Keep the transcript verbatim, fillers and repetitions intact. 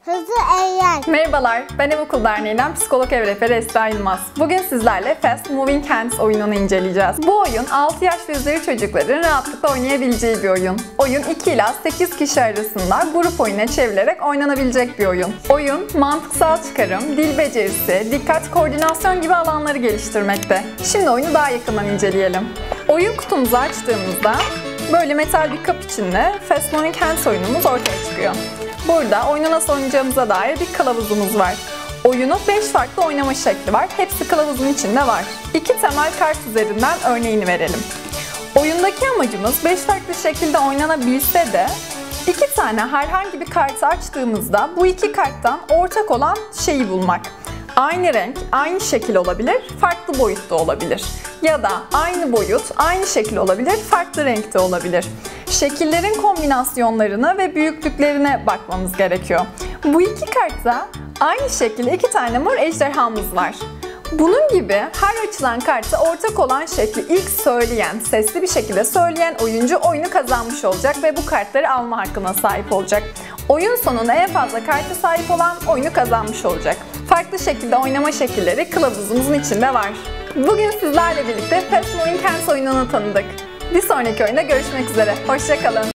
Hızlı eğlen. Merhabalar, ben Ev Okul Derneği'nden psikolog ev rehberi Esra Yılmaz. Bugün sizlerle Fast Moving Hands oyununu inceleyeceğiz. Bu oyun altı yaş ve üzeri çocukların rahatlıkla oynayabileceği bir oyun. Oyun iki ila sekiz kişi arasında grup oyununa çevrilerek oynanabilecek bir oyun. Oyun, mantıksal çıkarım, dil becerisi, dikkat, koordinasyon gibi alanları geliştirmekte. Şimdi oyunu daha yakından inceleyelim. Oyun kutumuzu açtığımızda böyle metal bir kap içinde Fast Moving Hands oyunumuz ortaya çıkıyor. Burada oyunu nasıl oynayacağımıza dair bir kılavuzumuz var. Oyunu beş farklı oynama şekli var. Hepsi kılavuzun içinde var. İki temel kart üzerinden örneğini verelim. Oyundaki amacımız beş farklı şekilde oynanabilse de iki tane herhangi bir kartı açtığımızda bu iki karttan ortak olan şeyi bulmak. Aynı renk, aynı şekil olabilir, farklı boyutta olabilir. Ya da aynı boyut, aynı şekil olabilir, farklı renkte olabilir. Şekillerin kombinasyonlarına ve büyüklüklerine bakmamız gerekiyor. Bu iki kartta aynı şekilde iki tane mor ejderhamız var. Bunun gibi her açılan kartta ortak olan şekli ilk söyleyen, sesli bir şekilde söyleyen oyuncu oyunu kazanmış olacak ve bu kartları alma hakkına sahip olacak. Oyun sonunda en fazla karta sahip olan oyunu kazanmış olacak. Farklı şekilde oynama şekilleri kılavuzumuzun içinde var. Bugün sizlerle birlikte Fast Moving Hands oyununu tanıdık. Bir sonraki oyunda görüşmek üzere. Hoşça kalın.